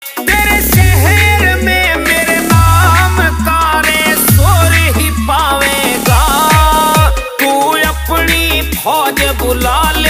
तेरे शहर में मेरे नाम का रे शोर ही पावेगा। तू अपनी फौज बुला